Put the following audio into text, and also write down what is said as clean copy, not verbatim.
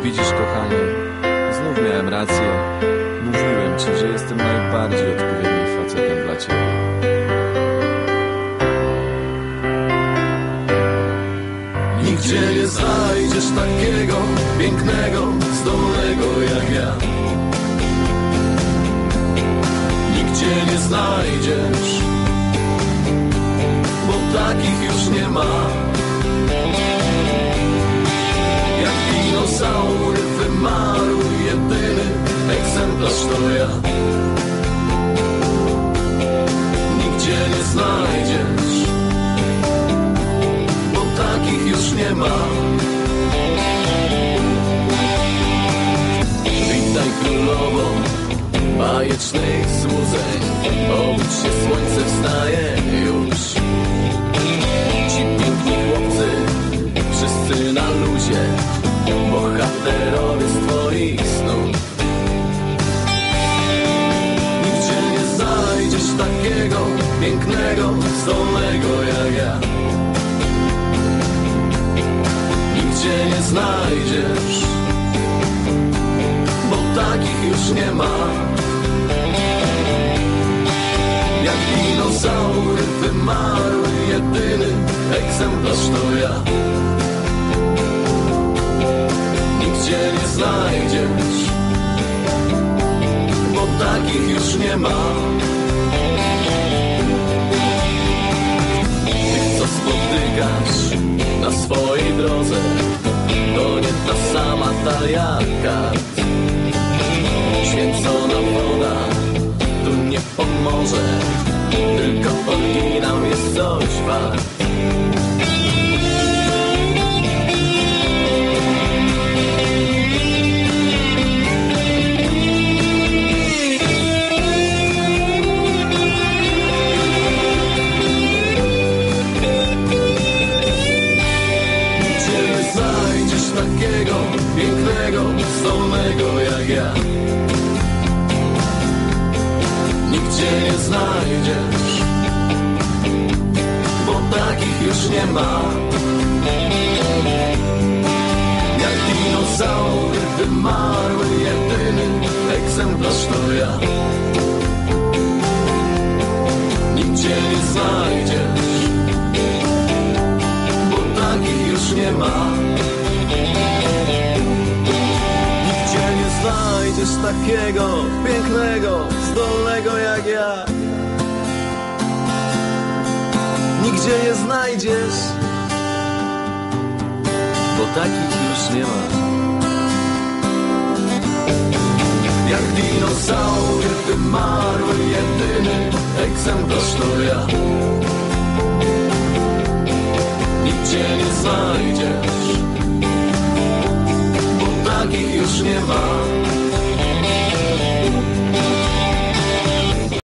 Widzisz, kochanie, znów miałem rację. Mówiłem ci, że jestem najbardziej odpowiednim facetem dla ciebie. Nigdzie nie znajdziesz takiego pięknego, zdolnego jak ja. Nigdzie nie znajdziesz, bo takich już nie ma. Jak dinozaury wymarł jedyny egzemplarz to ja. Nigdzie nie znajdziesz, bo takich już nie ma. Witaj królowo bajecznych złudzeń, obudź się, słońce wstaje już. Ci piękni chłopcy, wszyscy na luzie, bohaterowie z twoich snów. Nigdzie nie znajdziesz takiego pięknego, zdolnego jak ja. Nigdzie nie znajdziesz, bo takich już nie ma. Jak dinozaury wymarły jedyny egzemplarz to ja. Nigdzie nie znajdziesz, bo takich już nie ma. Tych, co spotykasz na swojej drodze, to nie ta sama talia kart. Święcona woda tu nie pomoże, tylko oryginał jest coś wart. Takiego pięknego, zdolnego jak ja. Nigdzie nie znajdziesz, bo takich już nie ma. Jak dinozaury wymarły jedyny egzemplarz to ja. Nigdzie nie znajdziesz, bo takich już nie ma. Znajdziesz takiego pięknego, zdolnego jak ja. Nigdzie nie znajdziesz, bo takich już nie ma. Jak dinozaury wymarły jedyny egzemplarz to ja. Nigdzie nie znajdziesz, takich już nie ma.